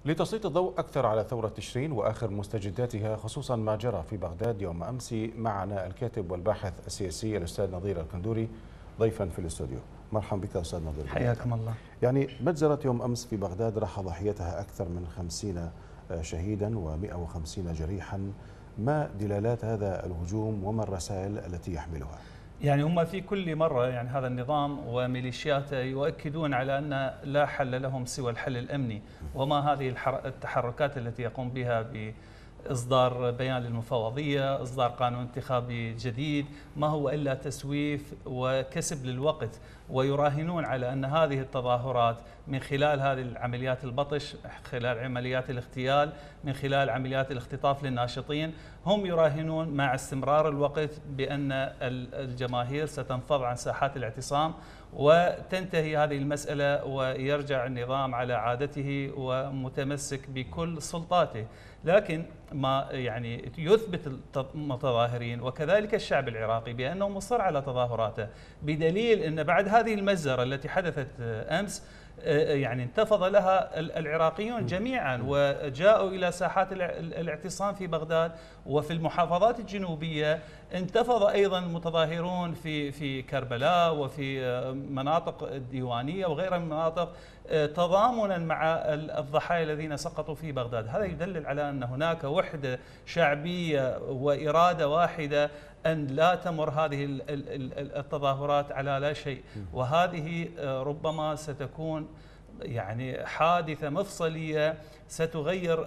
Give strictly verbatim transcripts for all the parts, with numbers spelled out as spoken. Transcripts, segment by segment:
لتسليط الضوء أكثر على ثورة تشرين وآخر مستجداتها، خصوصا ما جرى في بغداد يوم أمس، معنا الكاتب والباحث السياسي الأستاذ نظير الكندوري ضيفا في الاستوديو. مرحبا بك أستاذ نظير. حياكم الله. يعني مجزرة يوم أمس في بغداد راح ضحيتها أكثر من خمسين شهيدا ومئة وخمسين جريحا. ما دلالات هذا الهجوم وما الرسائل التي يحملها؟ يعني هم في كل مرة يعني هذا النظام وميليشياته يؤكدون على أن لا حل لهم سوى الحل الأمني، وما هذه التحركات التي يقوم بها بإصدار بيان للمفوضية، إصدار قانون انتخابي جديد، ما هو إلا تسويف وكسب للوقت، ويراهنون على أن هذه التظاهرات من خلال هذه العمليات البطش، خلال عمليات الاغتيال، من خلال عمليات الاختطاف للناشطين، هم يراهنون مع استمرار الوقت بأن الجماهير ستنفض عن ساحات الاعتصام وتنتهي هذه المسألة ويرجع النظام على عادته ومتمسك بكل سلطاته. لكن ما يعني يثبت المتظاهرين وكذلك الشعب العراقي بأنه مصر على تظاهراته، بدليل أن بعد هذه المجزرة التي حدثت أمس يعني انتفض لها العراقيون جميعا وجاءوا إلى ساحات الاعتصام في بغداد، وفي المحافظات الجنوبية انتفض أيضا المتظاهرون في في كربلاء وفي مناطق الديوانية وغيرها من المناطق تضامنا مع الضحايا الذين سقطوا في بغداد. هذا يدلل على أن هناك وحدة شعبية وإرادة واحدة أن لا تمر هذه التظاهرات على لا شيء، وهذه ربما ستكون يعني حادثة مفصلية ستغير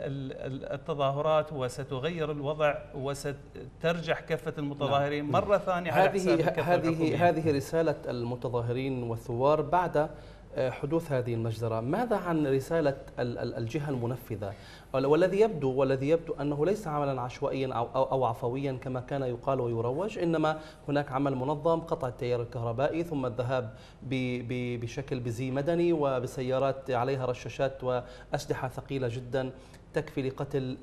التظاهرات وستغير الوضع وسترجح كفة المتظاهرين مرة ثانية على حساب الكفة هذه هذه رسالة المتظاهرين والثوار بعد حدوث هذه المجزرة. ماذا عن رسالة الجهة المنفذة والذي يبدو والذي يبدو أنه ليس عملا عشوائيا أو, أو, أو عفويا كما كان يقال ويروج، إنما هناك عمل منظم، قطع التيار الكهربائي ثم الذهاب بشكل بزي مدني وبسيارات عليها رشاشات وأسلحة ثقيلة جدا تكفي لقتل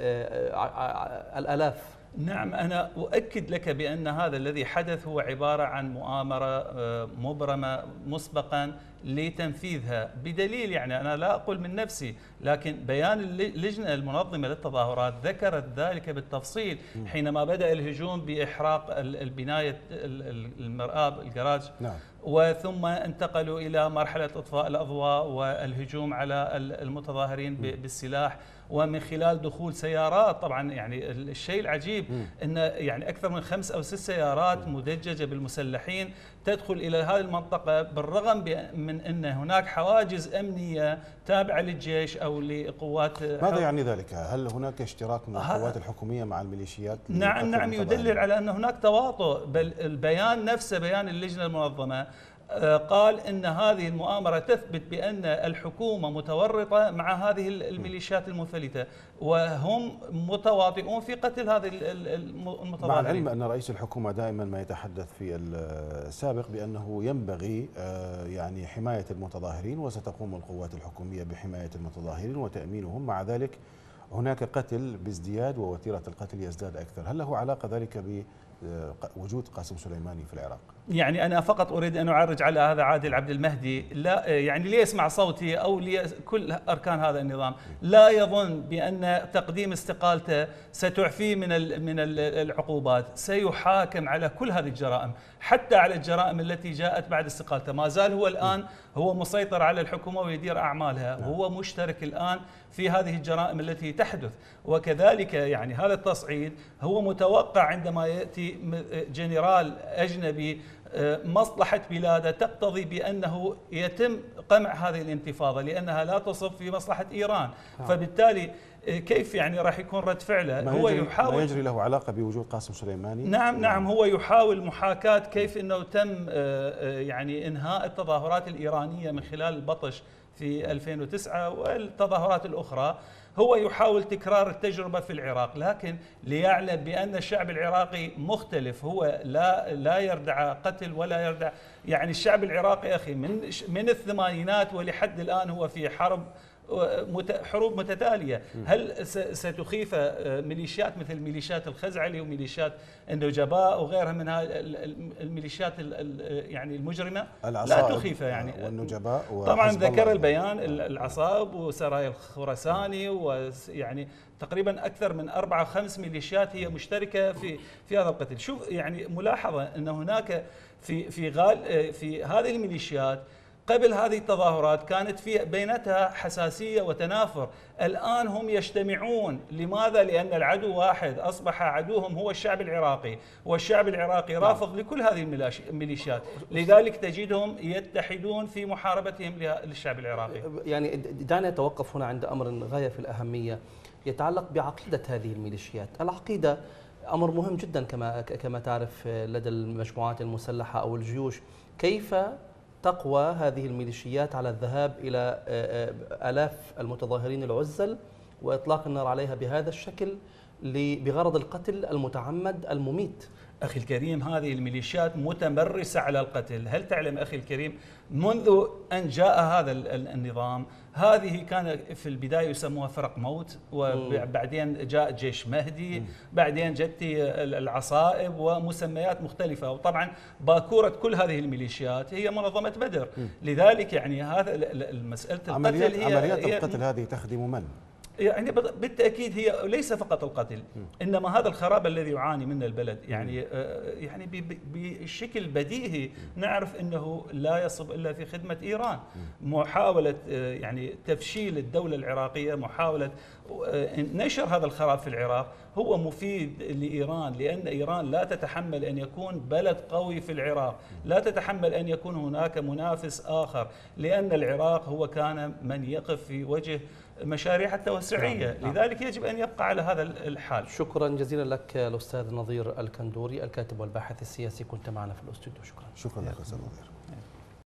الآلاف. نعم، أنا أؤكد لك بأن هذا الذي حدث هو عبارة عن مؤامرة مبرمة مسبقا لتنفيذها، بدليل يعني أنا لا أقول من نفسي، لكن بيان اللجنة المنظمة للتظاهرات ذكرت ذلك بالتفصيل حينما بدأ الهجوم بإحراق البناية المرآب الجراج، نعم. وثم انتقلوا إلى مرحلة إطفاء الأضواء والهجوم على المتظاهرين بالسلاح ومن خلال دخول سيارات. طبعا يعني الشيء العجيب أن يعني أكثر من خمس أو ست سيارات مدججة بالمسلحين تدخل إلى هذه المنطقة، بالرغم من أن هناك حواجز أمنية تابعة للجيش أو لقوات. ماذا يعني ذلك؟ هل هناك اشتراك من القوات الحكومية مع الميليشيات؟ نعم نعم، يدلل على أن هناك تواطؤ، بل البيان نفسه بيان اللجنة المنظمة قال إن هذه المؤامرة تثبت بأن الحكومة متورطة مع هذه الميليشيات المنفلتة وهم متواطئون في قتل هذه المتظاهرين. مع العلم أن رئيس الحكومة دائما ما يتحدث في السابق بأنه ينبغي يعني حماية المتظاهرين وستقوم القوات الحكومية بحماية المتظاهرين وتأمينهم، مع ذلك هناك قتل بازدياد ووتيرة القتل يزداد أكثر. هل له علاقة ذلك بوجود قاسم سليماني في العراق؟ يعني أنا فقط أريد أن أعرج على هذا عادل عبد المهدي، لا يعني ليسمع صوتي أو كل أركان هذا النظام، لا يظن بأن تقديم استقالته ستعفيه من من العقوبات، سيحاكم على كل هذه الجرائم، حتى على الجرائم التي جاءت بعد استقالته. ما زال هو الآن هو مسيطر على الحكومة ويدير أعمالها، وهو مشترك الآن في هذه الجرائم التي تحدث. وكذلك يعني هذا التصعيد هو متوقع عندما يأتي جنرال أجنبي مصلحة بلاده تقتضي بأنه يتم قمع هذه الانتفاضة لأنها لا تصب في مصلحة إيران، فبالتالي كيف يعني راح يكون رد فعله؟ هو يحاول، ما يجري له علاقة بوجود قاسم سليماني. نعم نعم، هو يحاول محاكاة كيف أنه تم يعني إنهاء التظاهرات الإيرانية من خلال البطش في ألفين وتسعة والتظاهرات الأخرى. هو يحاول تكرار التجربة في العراق، لكن ليعلم بأن الشعب العراقي مختلف، هو لا لا يردع قتل ولا يردع. يعني الشعب العراقي أخي من من الثمانينات ولحد الآن هو في حرب حروب متتالية. هل ستخيف ميليشيات مثل ميليشيات الخزعلي وميليشيات النجباء وغيرها من الميليشيات يعني المجرمة؟ لا تخيف يعني. والنجباء طبعا ذكر البيان العصائب وسرايا الخراساني، ويعني تقريبا اكثر من اربع او خمس ميليشيات هي مشتركه في في هذا القتل. شوف يعني ملاحظه ان هناك في في غال في هذه الميليشيات قبل هذه التظاهرات كانت في بينتها حساسيه وتنافر، الان هم يجتمعون. لماذا؟ لان العدو واحد، اصبح عدوهم هو الشعب العراقي، والشعب العراقي رافض لكل هذه الميليشيات، لذلك تجدهم يتحدون في محاربتهم للشعب العراقي. يعني دعنا نتوقف هنا عند امر غايه في الاهميه يتعلق بعقيده هذه الميليشيات. العقيده امر مهم جدا كما كما تعرف لدى المجموعات المسلحه او الجيوش. كيف تقوى هذه الميليشيات على الذهاب إلى آلاف المتظاهرين العزل وإطلاق النار عليها بهذا الشكل بغرض القتل المتعمد المميت؟ أخي الكريم، هذه الميليشيات متمرسة على القتل. هل تعلم أخي الكريم منذ أن جاء هذا النظام، هذه كان في البداية يسموها فرق موت، وبعدين جاء جيش مهدي، بعدين جت العصائب ومسميات مختلفة، وطبعا باكورة كل هذه الميليشيات هي منظمة بدر. لذلك يعني هذا المسألة القتل عمليات, هي عمليات هي القتل هذه تخدم من؟ يعني بالتأكيد هي ليس فقط القتل، إنما هذا الخراب الذي يعاني منه البلد. يعني يعني بشكل بديهي نعرف أنه لا يصب إلا في خدمة إيران. محاولة يعني تفشيل الدولة العراقية، محاولة نشر هذا الخراب في العراق هو مفيد لإيران، لأن إيران لا تتحمل أن يكون بلد قوي في العراق، لا تتحمل أن يكون هناك منافس آخر، لأن العراق هو كان من يقف في وجه مشاريع التوسعية. نعم. لذلك يجب أن يبقى على هذا الحال. شكرا جزيلا لك الأستاذ نظير الكندوري، الكاتب والباحث السياسي، كنت معنا في الاستوديو. شكرا. شكرا لك أستاذ نظير.